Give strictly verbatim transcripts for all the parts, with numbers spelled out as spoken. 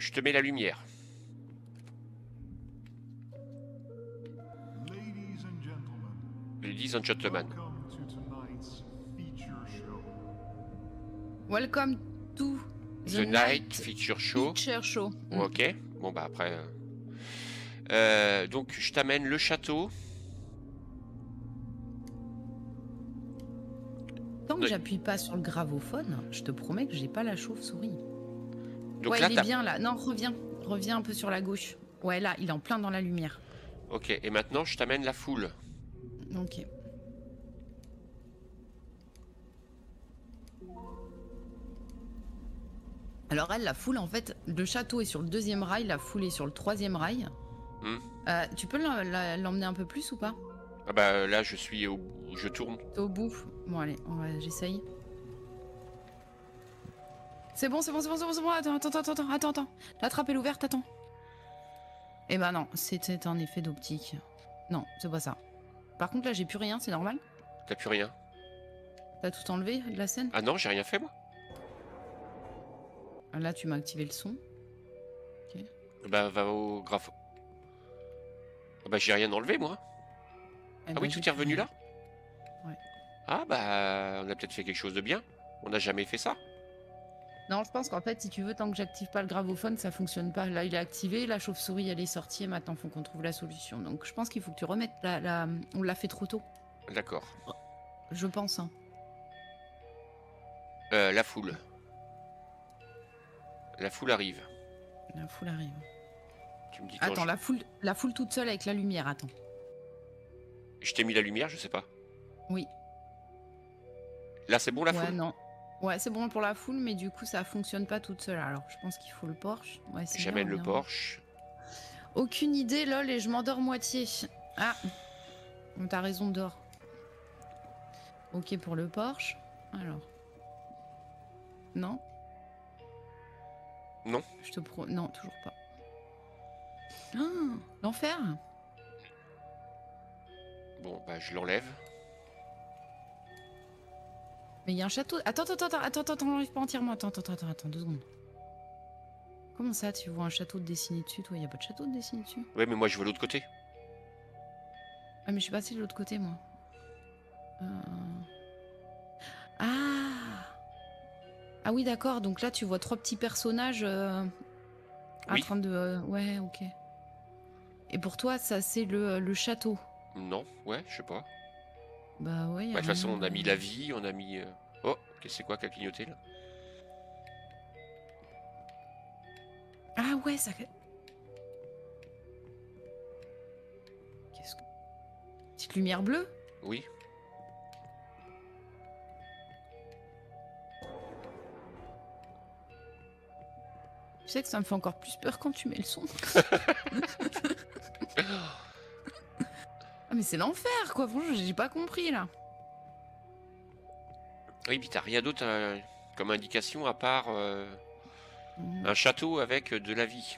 je te mets la lumière. Ladies and gentlemen. Welcome to The, the Night, Night Feature Show. Feature Show. Mm. Ok. Bon bah après. Euh... Euh, donc je t'amène le château. Tant que j'appuie pas sur le gravophone, je te promets que j'ai pas la chauve-souris. Donc ouais, là, il est bien là. Non, reviens. Reviens un peu sur la gauche. Ouais, là, il est en plein dans la lumière. Ok, et maintenant je t'amène la foule. Ok. Alors elle, la foule, en fait, le château est sur le deuxième rail, la foule est sur le troisième rail. Hmm. Euh, tu peux l'emmener un peu plus ou pas? Ah bah là, je suis au... Je tourne. T'es au bout. Bon allez, j'essaye. C'est bon, c'est bon, c'est bon, c'est bon, c'est bon. Attends, attends, attends, attends, attends, attends. La trappe est ouverte, attends. Eh ben non, c'était un effet d'optique. Non, c'est pas ça. Par contre là, j'ai plus rien, c'est normal? T'as plus rien? T'as tout enlevé de la scène? Ah non, j'ai rien fait moi. Là, tu m'as activé le son. Ok. Bah va au graphe. Ah bah j'ai rien enlevé moi. Eh ah bah, oui, tout est revenu là? Ouais. Ah bah on a peut-être fait quelque chose de bien. On n'a jamais fait ça. Non, je pense qu'en fait, si tu veux, tant que j'active pas le gravophone, ça fonctionne pas. Là, il est activé, la chauve-souris, elle est sortie, et maintenant, il faut qu'on trouve la solution. Donc, je pense qu'il faut que tu remettes la... la... On l'a fait trop tôt. D'accord. Je pense, hein. Euh, la foule. La foule arrive. La foule arrive. Tu me dis Attends, je... la foule, la foule toute seule avec la lumière, attends. Je t'ai mis la lumière, je sais pas. Oui. Là, c'est bon la ouais, foule? Non. Ouais, c'est bon pour la foule, mais du coup, ça fonctionne pas toute seule. Alors, je pense qu'il faut le Porsche. Ouais, J'amène le Porsche. Aucune idée, lol, et je m'endors moitié. Ah. T'as raison, dors. Ok pour le Porsche. Alors. Non. Non. Je te pro... Non, toujours pas. Oh, l'enfer. Bon, bah je l'enlève. Mais il y a un château. Attends, attends, attends, attends, attends, n'enlève pas entièrement. Attends, attends, attends, attends, deux secondes. Comment ça, tu vois un château de dessiné dessus? Toi, il n'y a pas de château de dessiné dessus? Ouais, mais moi je veux l'autre côté. Ah, mais je suis passée de l'autre côté, moi. Euh... Ah. Ah oui, d'accord. Donc là, tu vois trois petits personnages euh, oui. en train de... Euh... Ouais, ok. Et pour toi, ça, c'est le, le château? Non, ouais, je sais pas. Bah ouais. De bah, toute façon, on a mis la vie, on a mis... Euh... Oh, c'est quoi qui a clignoté là? Ah ouais, ça... Qu'est-ce que... Petite lumière bleue? Oui. Tu sais que ça me fait encore plus peur quand tu mets le son. Ah mais c'est l'enfer quoi, franchement j'ai pas compris là. Oui, puis t'as rien d'autre euh, comme indication à part euh, mmh. un château avec de la vie.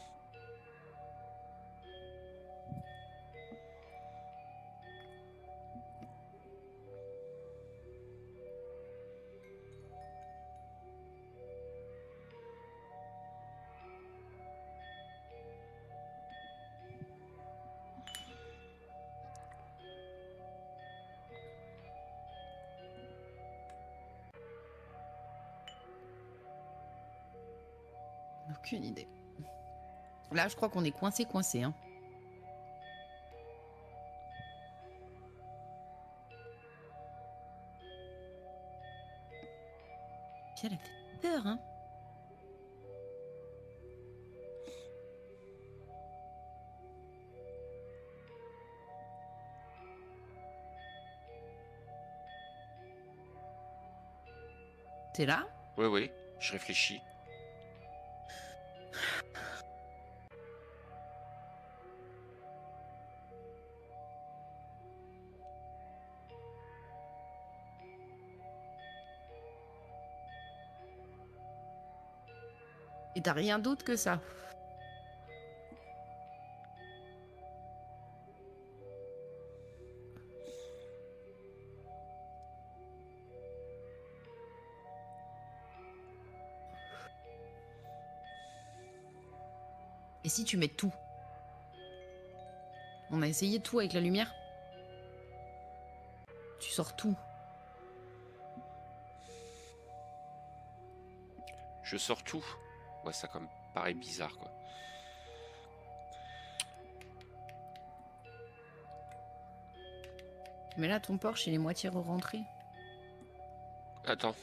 Aucune idée. Là, je crois qu'on est coincé, coincé. Hein. Puis elle a fait peur, hein. T'es là? Oui, oui, je réfléchis. Et t'as rien d'autre que ça? Et si tu mets tout? On a essayé tout avec la lumière. Tu sors tout. Je sors tout. Ouais, ça comme paraît bizarre, quoi. Mais là, ton Porsche, il est moitié re-rentré. Attends.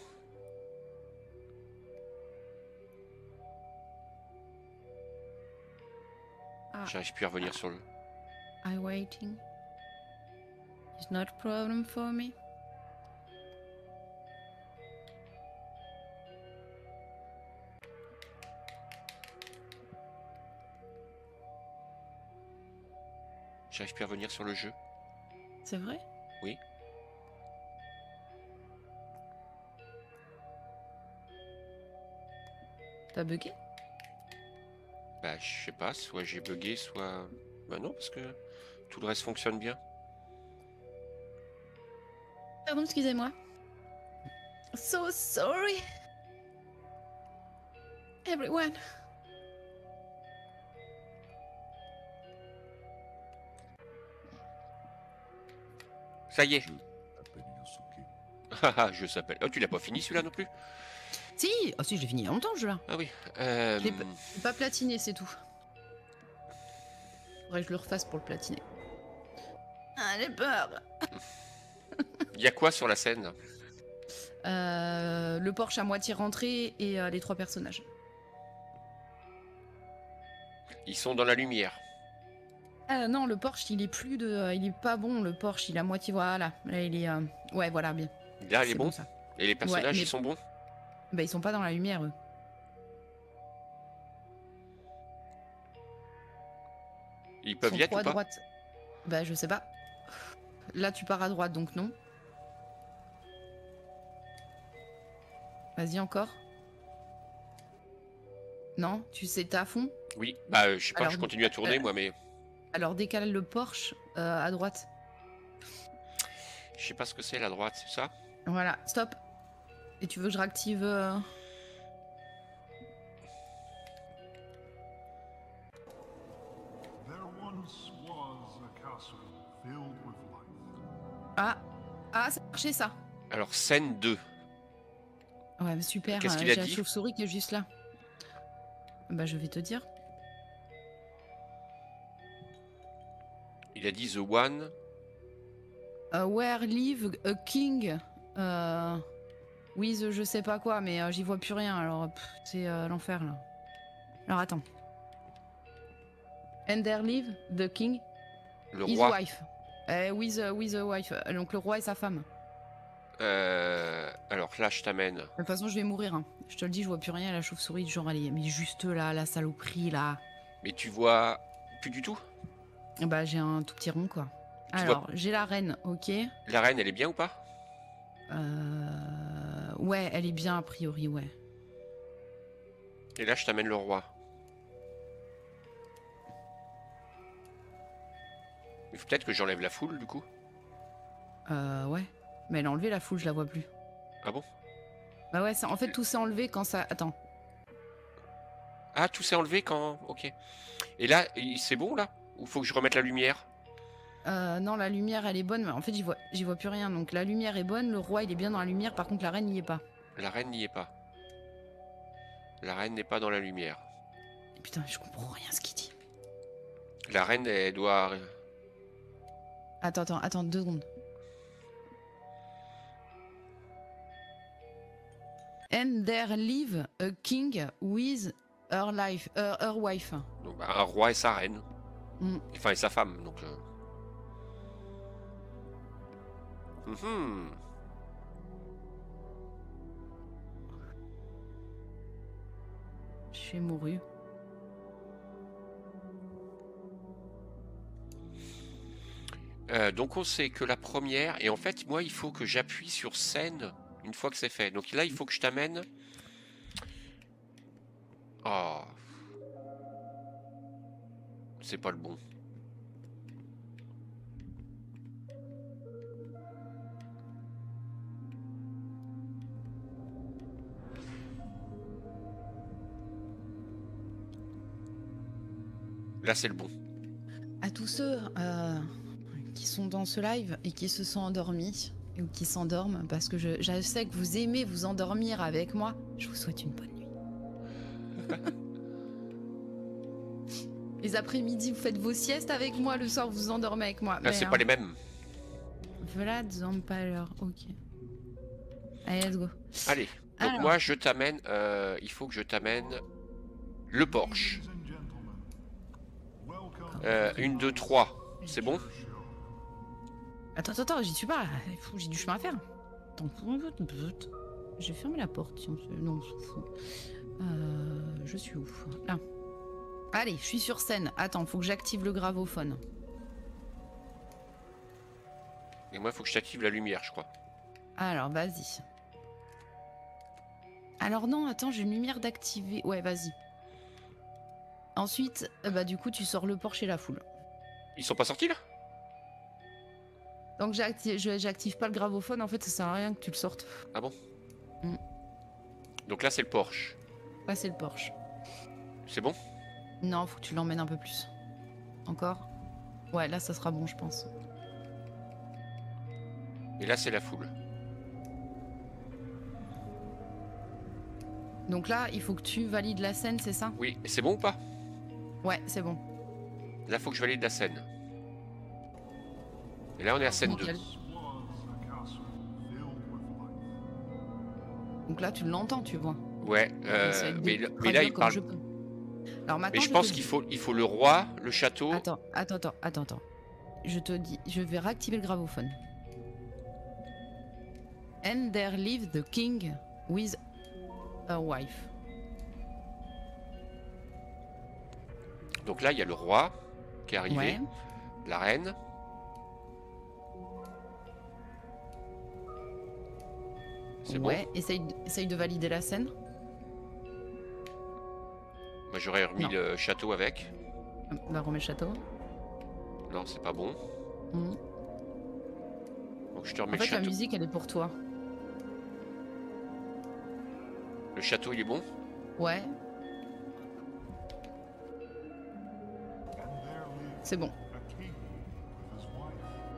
Ah, J'arrive plus à revenir sur le... I waiting. It's not a problem for me. J'arrive plus à revenir sur le jeu. C'est vrai? Oui. T'as bugué? Bah, je sais pas, soit j'ai bugué, soit... Bah non, parce que tout le reste fonctionne bien. Pardon, excusez-moi. So sorry. Everyone. Ça y est. Je m'appelle Yosuke. Haha, je s'appelle. Oh, tu l'as pas fini celui-là non plus? Si, oh si, je l'ai fini il y a longtemps, ce jeu-là. Ah oui. Euh... Je l'ai pas, j'ai pas platiné, c'est tout. Faudrait que je le refasse pour le platiner. Ah, j'ai peur. Il y a quoi sur la scène? Euh, le Porsche à moitié rentré et euh, les trois personnages. Ils sont dans la lumière. Ah non, le Porsche, il est plus de, euh, il est pas bon. Le Porsche, il est à moitié, voilà. Là, il est, euh, ouais, voilà, bien. Là, il est C'est bon, bon, ça. Et les personnages, Ouais, mais- ils sont bons? Bah, ils sont pas dans la lumière, eux. Ils Ils peuvent sont y être trop ou à pas? droite. Bah, je sais pas. Là, tu pars à droite, donc non. Vas-y, encore. Non, tu sais, t'es à fond. Oui. Bah, euh, je sais pas, Alors, je continue à tourner, euh, moi, mais... Alors, décale le Porsche euh, à droite. Je sais pas ce que c'est, la droite, c'est ça? Voilà, stop. Et tu veux que je réactive euh, There once was a castle filled with life. Ah, ah, ça a marché, ça. Alors, scène deux. Ouais, mais super. Qu'est-ce euh, qu'il a j'ai la dit? chauve-souris qui est juste là. Bah, je vais te dire. Il a dit The One. Euh, where live a king euh, with je sais pas quoi, mais euh, j'y vois plus rien. Alors, pff, c'est euh, l'enfer, là. Alors, attends. And there live the king, Le his roi. wife. Euh, with, uh, with a wife. Euh, Donc, le roi et sa femme. Euh... Alors là, je t'amène. De toute façon, je vais mourir. Hein. Je te le dis, je vois plus rien. La chauve-souris, genre, elle est mais juste là, la saloperie, là. Mais tu vois plus du tout? Bah, j'ai un tout petit rond, quoi. Tu Alors, j'ai la reine, ok. La reine, elle est bien ou pas? Euh... Ouais, elle est bien, a priori, ouais. Et là, je t'amène le roi. Il faut peut-être que j'enlève la foule, du coup. Euh, ouais. Mais elle a enlevé la foule, je la vois plus. Ah bon? Bah ouais, ça, en fait, tout s'est enlevé quand ça... Attends. Ah, tout s'est enlevé quand... Ok. Et là, il- c'est bon, là? Ou faut que je remette la lumière? Euh, non, la lumière, elle est bonne, mais en fait, j'y vois, j'y vois plus rien. Donc, la lumière est bonne, le roi, il est bien dans la lumière. Par contre, la reine n'y est pas. La reine n'y est pas. La reine n'est pas dans la lumière. Et putain, je comprends rien ce qu'il dit. La reine, elle doit... Attends, attends, attends, deux secondes. And there live a king with her life, her, her wife. Donc, bah, un roi et sa reine. Mm. Enfin, et sa femme, donc... euh. Mhm. Je suis mouru. Euh, donc on sait que la première, et en fait moi il faut que j'appuie sur scène une fois que c'est fait. Donc là il faut que je t'amène. Oh. C'est pas le bon. Là, c'est le bon. À tous ceux euh, qui sont dans ce live et qui se sont endormis ou qui s'endorment, parce que je, je sais que vous aimez vous endormir avec moi, je vous souhaite une bonne nuit. Les après-midi, vous faites vos siestes avec moi, le soir, vous vous endormez avec moi. Là, c'est pas les mêmes. Vlad Zampaler, ok. Allez, let's go. Allez, donc Alors. moi, je t'amène... euh, il faut que je t'amène le Porsche. Ladies and gentlemen, welcome Euh, une, deux, trois. C'est bon? Attends, attends, attends, j'y suis pas. Il faut- J'ai du chemin à faire. Attends, j'ai fermé la porte. Si on se... Non, on s'en fout. Euh, je suis où? Là. Allez, je suis sur scène. Attends, faut que j'active le gravophone. Et moi, il faut que je t'active la lumière, je crois. Alors, vas-y. Alors non, attends, j'ai une lumière d'activer. Ouais, vas-y. Ensuite, euh, bah du coup, tu sors le Porsche et la foule. Ils sont pas sortis, là? Donc j'active, je- j'active pas le gravophone. En fait, ça sert à rien que tu le sortes. Ah bon? Mm. Donc là, c'est le Porsche. Là, c'est le Porsche. C'est bon? Non, faut que tu l'emmènes un peu plus. Encore? Ouais, là, ça sera bon, je pense. Et là, c'est la foule. Donc là, il faut que tu valides la scène, c'est ça? Oui, et c'est bon ou pas? Ouais, c'est bon. Là, faut que je valide la scène. Et là, on est à scène deux. Nickel. This was a castle filled with light. Donc là, tu l'entends, tu vois. Ouais, euh, J'essaie de mais, là- mais traduire là, il comme parle... je peux. Alors maintenant, Mais je te pense dis- qu'il faut, il faut le roi, le château... Attends, attends, attends, attends, attends. Je te dis, je vais réactiver le gravophone. And there lived the king with a wife. Donc là, il y a le roi qui est arrivé, Ouais. la reine. C'est Ouais, essaye, essaye de valider la scène. bon. Moi, j'aurais remis Non. le château avec. Bah, remets le château. Non, c'est pas bon. Mhm. Donc je te remets En fait, le la château. musique, elle est pour toi. Le château, il est bon? Ouais, And there lived c'est bon. a king with his wife.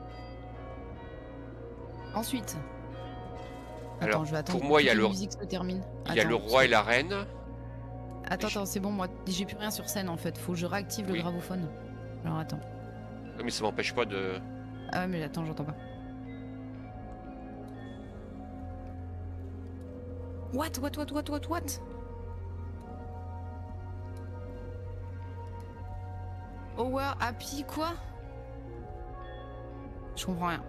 Ensuite. Alors, Attends, je vais attendre pour moi, que il y a toutes les le- musiques se terminent. Il y a Attends, le roi et la reine. Attends, Mais je- attends, c'est bon, moi, j'ai plus rien sur scène en fait. Faut que je réactive Oui. le gravophone. Alors attends. Oui, mais ça m'empêche pas de... Ah, mais attends, j'entends pas. What, what, what, what, what, what? Hour, happy, quoi? Je comprends rien.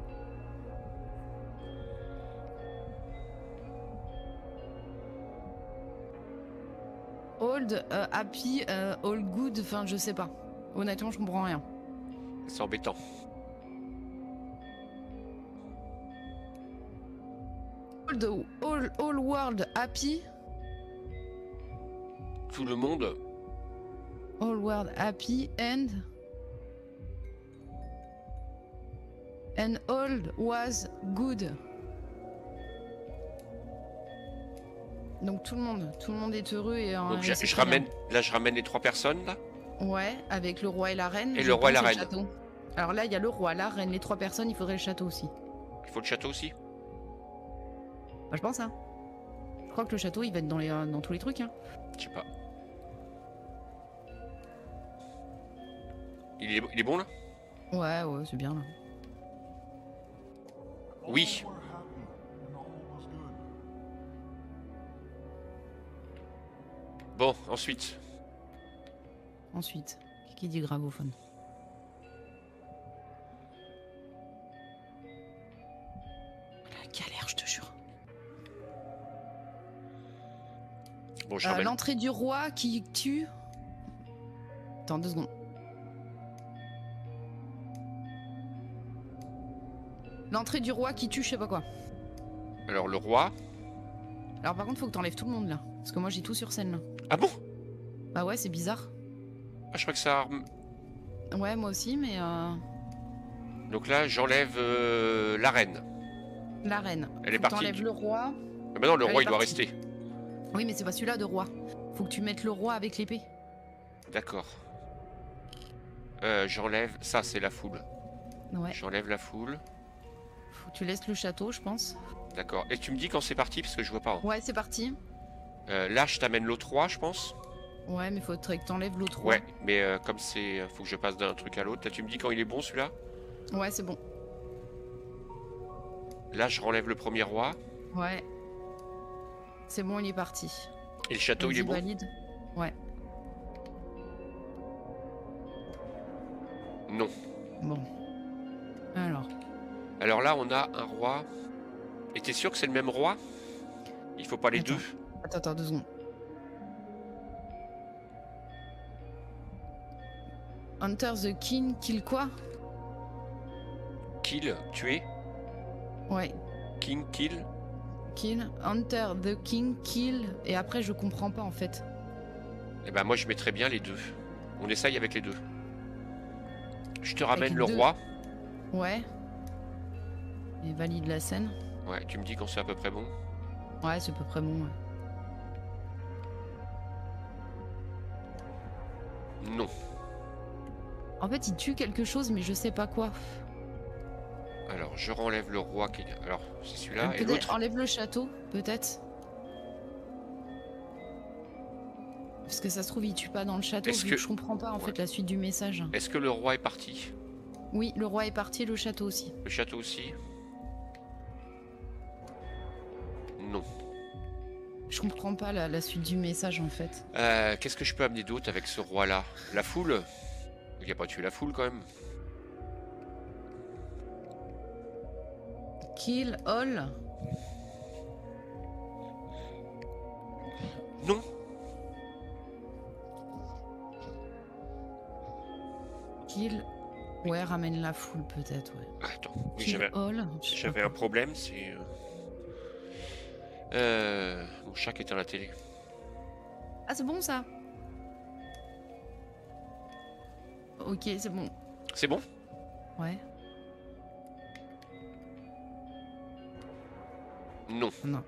Old, euh, happy, euh, all good, enfin je sais pas. Honnêtement, je comprends rien. C'est embêtant. Old, all, all world happy, Tout le monde... all world happy and and all was good. Donc tout le monde, tout le monde est heureux et euh, Donc et je, c'est je très bien. ramène... Là, je ramène les trois personnes, là. Ouais, avec le roi et la reine. Et je le roi et pense, la le reine. château. Alors là, il y a le roi, la reine, les trois personnes, il faudrait le château aussi. Il faut le château aussi. Bah, je pense, hein. Je crois que le château, il va être dans, les, euh, dans tous les trucs, hein. Je sais pas. Il est, il est bon, là? Ouais, ouais, c'est bien, là. Oui. All were happy and all was good. Bon, ensuite. Ensuite, qui dit gravophone? La galère, je te jure. Bon, je Euh, ramène... L'entrée du roi qui tue... Attends, deux secondes. L'entrée du roi qui tue je sais pas quoi. Alors, le roi... Alors par contre, faut que t'enlèves tout le monde, là. Parce que moi, j'ai tout sur scène, là. Ah bon? Bah ouais, c'est bizarre. Ah, je crois que ça... Ouais, moi aussi, mais... Euh... Donc là, j'enlève euh, la reine. La reine. Elle est Faut que partie. t'enlèves le roi. Ah bah non, le Elle roi, est il doit partie. rester. Oui, mais c'est pas celui-là de roi. Faut que tu mettes le roi avec l'épée. D'accord. Euh, J'enlève. Ça, c'est la foule. Ouais. J'enlève la foule. Faut que tu laisses le château, je pense. D'accord. Et tu me dis quand c'est parti parce que je vois pas. Hein. Ouais, c'est parti. Euh, là, je t'amène l'O trois, je pense. Ouais, mais faudrait que t'enlèves l'O trois. Ouais, mais euh, comme c'est. Faut que je passe d'un truc à l'autre. Là, tu me dis quand il est bon celui-là. Ouais, c'est bon. Là, je renlève le premier roi. Ouais. C'est bon, il est parti. Et le château, il est bon. Valide. Ouais. Non. Bon. Alors. Alors là, on a un roi. Et t'es sûr que c'est le même roi? Il faut pas les Attends. deux. Attends, attends, deux secondes. Hunter the King, kill quoi? Kill, tuer. Ouais. King, kill. Kill. Hunter the King, kill. Et après, je comprends pas en fait. Et ben moi, je mettrais bien les deux. On essaye avec les deux. Je te ramène Avec le deux. roi. Ouais. Et valide la scène. Ouais, tu me dis quand c'est à peu près bon. Ouais, c'est à peu près bon. Ouais. Non. En fait, il tue quelque chose, mais je sais pas quoi. Alors, je renlève le roi qui est... Alors, c'est celui-là. Euh, Et peut-être l'autre... enlève le château, peut-être. Parce que ça se trouve, il tue pas dans le château, Est-ce vu que- que je comprends pas en Ouais. fait la suite du message. Est-ce que le roi est parti? Oui, le roi est parti, le château aussi. Le château aussi? Non. Je comprends pas la, la suite du message en fait. Euh, Qu'est-ce que je peux amener d'autre avec ce roi-là? La foule? Il a pas tué la foule quand même. Kill all. Non. Kill. Ouais, ramène la foule peut-être, ouais. Attends, oui, Kill j'avais all. je sais j'avais pas un problème, c'est... euh, Euh, mon chat qui était à la télé. quoi. Ah, c'est bon ça. Ok, c'est bon. C'est bon? Ouais. Non. Non.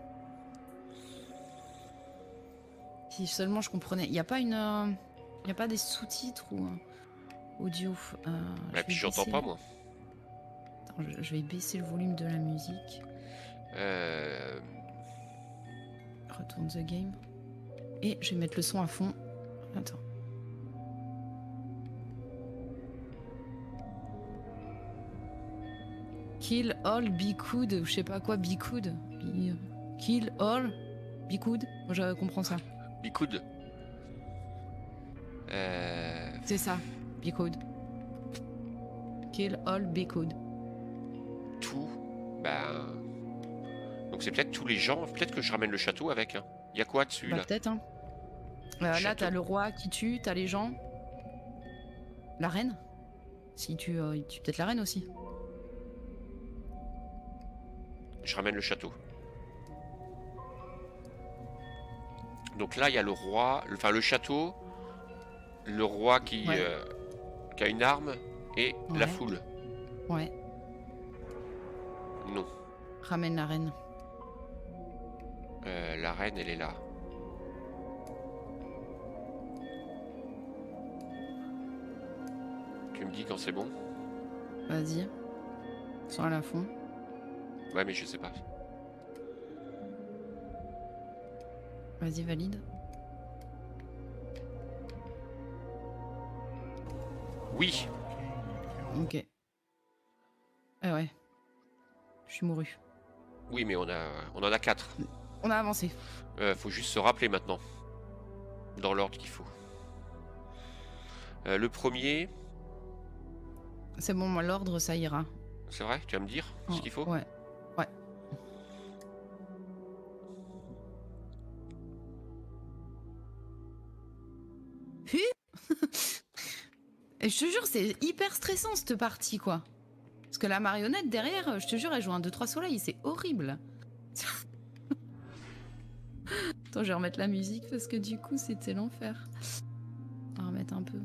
Si seulement je comprenais. Il n'y a pas une. Il n'y a pas des sous-titres ou euh, audio. Euh, Et je puis vais j'entends baisser- pas moi. Attends, je, je vais baisser le volume de la musique. Euh... Retourne the game. Et je vais mettre le son à fond. Attends. Kill all, be good, ou je sais pas quoi, be good. Be- Kill all, be good. Moi je comprends ça. Bicoud. Euh... C'est ça, be good. Kill all, be good. Tout. Ben... Donc c'est peut-être tous les gens. Peut-être que je ramène le château avec. Hein. Il y a quoi dessus Bah là? peut-être, hein. Euh, là, Château. t'as le roi qui tue, t'as les gens. La reine. Si tu, euh, il tue peut-être la reine aussi. Je ramène le château. Donc là, il y a le roi, le- enfin le château, le roi qui, Ouais. euh, qui a une arme et la Ouais. foule. Ouais, Non. ramène la reine. Euh, la reine, elle est là. Tu me dis quand c'est bon? Vas-y. Sur à la fond. Ouais, mais je sais pas. Vas-y, valide. Oui. Ok. Ah ouais. Je suis mouru. Oui, mais on a, on en a quatre. On a avancé. Euh, faut juste se rappeler maintenant. Dans l'ordre qu'il faut. Euh, le premier, C'est bon, moi, l'ordre, ça ira. c'est vrai? Tu vas me dire ce qu'il faut? Ouais. Ouais. Hu Et je te jure, c'est hyper stressant cette partie, quoi. Parce que la marionnette derrière, je te jure, elle joue un deux trois soleil, c'est horrible. Attends, je vais remettre la musique parce que du coup, c'était l'enfer. On va remettre un peu.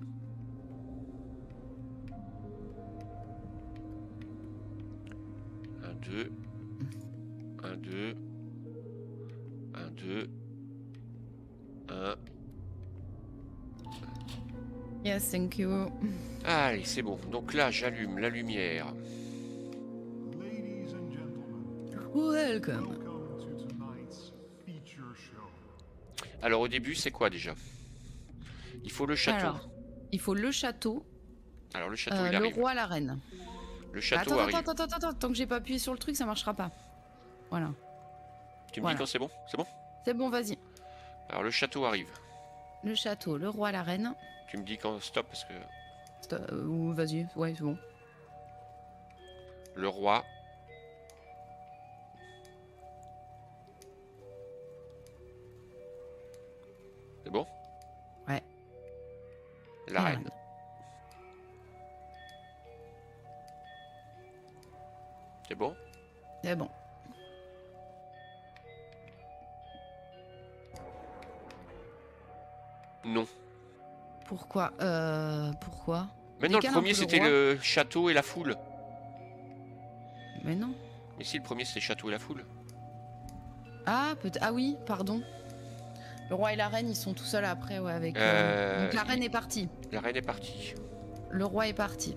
Un, deux. Un, deux. Un, deux. Un. Yes, thank you. Allez, c'est bon. Donc là, j'allume la lumière. Ladies and gentlemen, Welcome. welcome to tonight's feature show. Alors au début, c'est quoi déjà? Il faut le château. Alors, il faut le château, Alors le château, euh, il le arrive. roi, la reine. Le château attends, arrive. attends, attends, attends, attends, tant que j'ai pas appuyé sur le truc, ça marchera pas. Voilà. Tu me voilà. dis quand c'est bon? C'est bon? C'est bon, vas-y. Alors le château arrive. Le château, le roi, la reine. Tu me dis quand stop parce que Stop, euh, ou vas-y, ouais, c'est bon. le roi. C'est bon? Ouais. La Et reine. C'est bon? C'est bon. Non. Pourquoi euh, Pourquoi Mais non, le Décale un premier peu le c'était roi. le château et la foule. Mais non. Mais si, le premier c'était le château et la foule. Ah, peut ah oui, pardon. Le roi et la reine, ils sont tout seuls après, ouais, avec... euh, Euh, Donc la reine est partie. La reine est partie. Le roi est parti.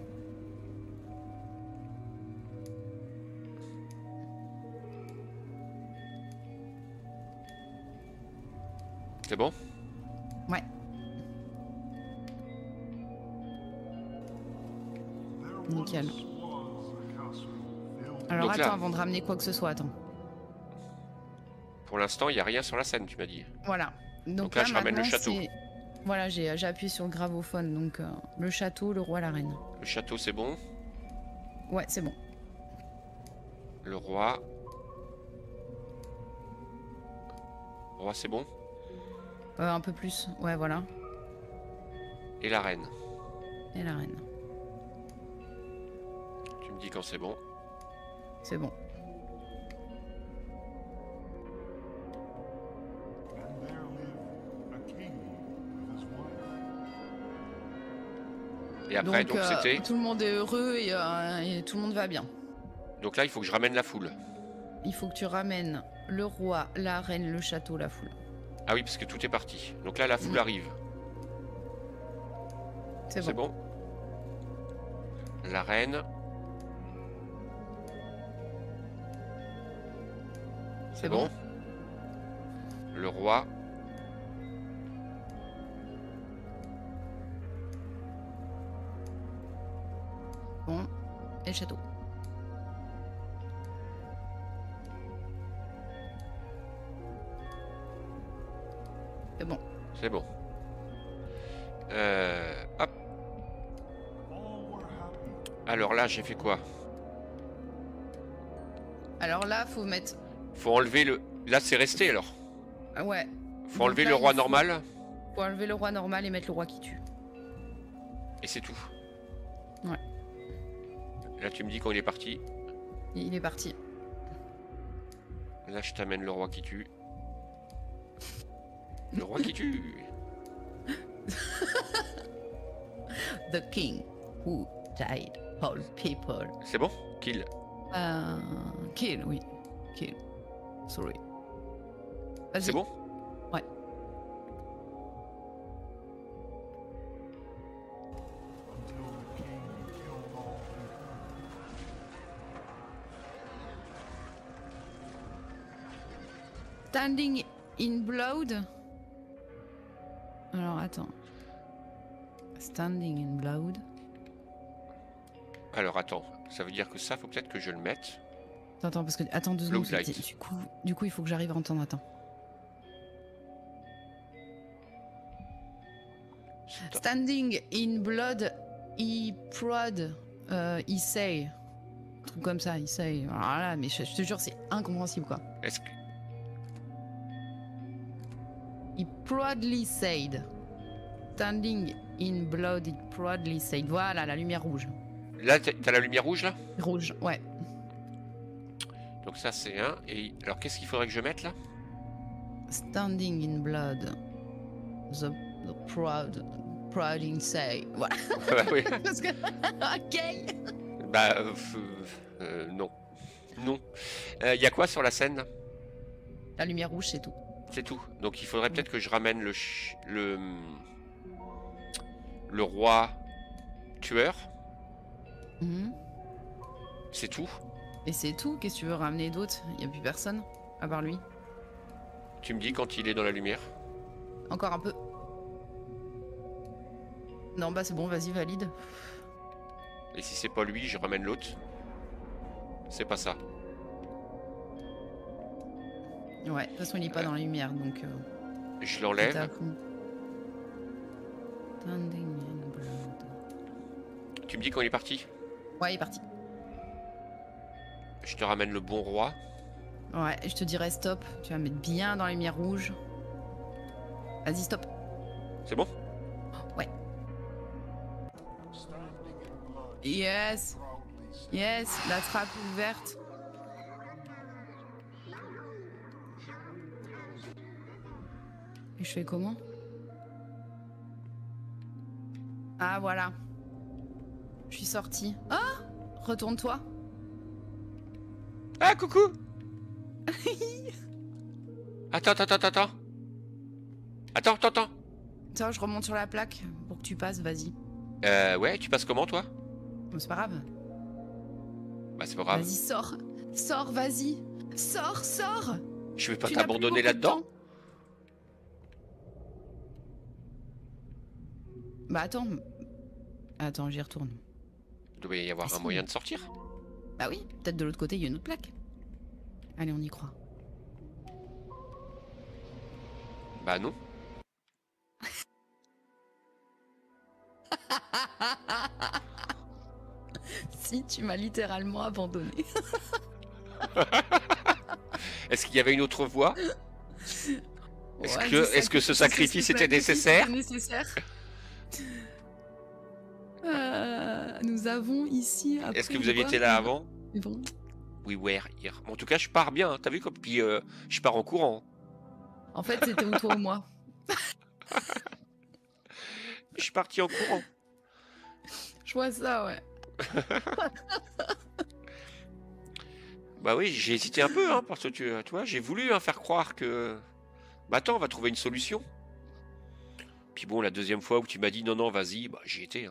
C'est bon? Ouais. There Nickel. once was a castle filled Alors Donc attends, là- avant de ramener quoi que ce soit, attends. Pour l'instant, il n'y a rien sur la scène, tu m'as dit. Voilà. Donc, Donc là, je ramène le maintenant, château. c'est- Voilà, j'ai j'ai appuyé sur le gravophone, donc euh, le château, le roi, la reine. Le château, c'est bon. Ouais, c'est bon. Le roi. Le roi, c'est bon. Euh, un peu plus, ouais, voilà. Et la reine. Et la reine. Tu me dis quand c'est bon. C'est bon. and there lived a king with his wife. Et après, donc, euh, c'était. tout le monde est heureux et, euh, et tout le monde va bien. Donc là, il faut que je ramène la foule. Il faut que tu ramènes le roi, la reine, le château, la foule. Ah oui, parce que tout est parti. Donc là, la foule Mm. arrive. C'est C'est bon. bon. La reine. C'est bon. bon. Le roi. Bon. Et le château. C'est bon. C'est bon. Euh, hop. All were happy. Alors là, j'ai fait quoi? Alors là, faut mettre. Faut enlever le. Là, c'est resté alors. Ah ouais. Faut Donc enlever là, le il roi faut- normal. Faut enlever le roi normal et mettre le roi qui tue. Et c'est tout. Ouais. Là, tu me dis quand il est parti. Il est parti. Là, je t'amène le roi qui tue. Le roi qui tue. The king who died all people. C'est bon? Kill. Euh, kill, oui. Kill. Sorry. Vas-y. C'est bon? Ouais. Until the king killed all people. Standing in blood. Alors attends. Standing in blood. Alors attends, ça veut dire que ça, faut peut-être que je le mette. Attends, attends, parce que attends deux Blue secondes. light. Du coup, du coup, il faut que j'arrive à entendre. Attends. Standing in blood, he prod, euh, he say. Un truc comme ça, he say. Alors là, mais je, je te jure, c'est incompréhensible quoi. Est-ce que... He proudly said. Standing in blood, he proudly said. Voilà, la lumière rouge. Là, t'as t'as la lumière rouge là? Rouge, ouais. Donc ça, c'est un. Et alors, qu'est-ce qu'il faudrait que je mette là? Standing in blood, the, the proud, prouding say. Voilà. Bah oui. Parce que, ok. Bah, euh, f- euh, non. Non. Il y a quoi sur la scène là? La lumière rouge, c'est tout. C'est tout. Donc il faudrait peut-être que je ramène le ch- le le roi tueur. Mhm. C'est tout. Et c'est tout. Qu'est-ce que tu veux ramener d'autre? Il n'y a plus personne à part lui. Tu me dis quand il est dans la lumière. Encore un peu. Non, bah c'est bon, vas-y, valide. Et si c'est pas lui, je ramène l'autre. C'est pas ça. Ouais, de toute façon, il est pas Ouais. dans la lumière, donc... Euh, Je c'est à l'enlève. fond. Tu me dis quand il est parti. Ouais, il est parti. Je te ramène le bon roi. Ouais, je te dirai stop. Tu vas mettre bien dans la lumière rouge. Vas-y, stop. C'est bon? Ouais. Yes. Yes, la trappe ouverte. Et je fais comment? Ah, voilà. Je suis sortie. Ah! Retourne-toi. Ah, coucou! Attends, attends, attends, attends. Attends, attends, attends. Tiens, je remonte sur la plaque pour que tu passes, vas-y. Euh, ouais, tu passes comment, toi? Bon, c'est pas grave. Bah, c'est pas grave. Vas-y, sors. Sors, vas-y. Sors, sors. Je vais pas Tu n'as plus t'abandonner beaucoup de là-dedans. temps. Bah attends. Attends, j'y retourne. Il doit y avoir Ah, un si. moyen de sortir. Bah oui, peut-être de l'autre côté, il y a une autre plaque. Allez, on y croit. Bah non. Si, tu m'as littéralement abandonné. Est-ce qu'il y avait une autre voie? Est-ce Ouais, que, je sais est-ce que ce je sais sacrifice que était sacrifice nécessaire? était nécessaire. Euh, nous avons ici... après, Est-ce que vous aviez quoi été là avant? Mais bon. We were here. En tout cas, je pars bien. Hein. T'as vu comme puis euh, je pars en courant. En fait, c'était ou toi ou moi. Je suis parti en courant. Je vois ça, ouais. Bah oui, j'ai hésité un peu, hein, parce que tu, tu vois, j'ai voulu hein, faire croire que. Bah attends, on va trouver une solution. Puis bon, la deuxième fois où tu m'as dit non, non, vas-y, bah j'y étais. Hein.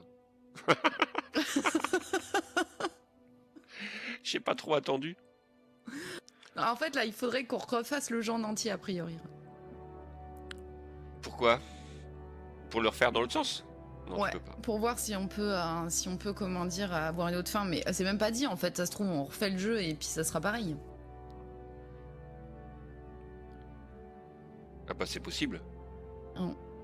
J'ai pas trop attendu. Alors, en fait, là, il faudrait qu'on refasse le jeu en entier, a priori. Pourquoi? Pour le refaire dans l'autre sens? Non, Ouais, je peux pas. pour voir si on peut, euh, si on peut, comment dire, avoir une autre fin. Mais euh, c'est même pas dit, en fait. Ça se trouve, on refait le jeu et puis ça sera pareil. Ah bah c'est possible. Oh.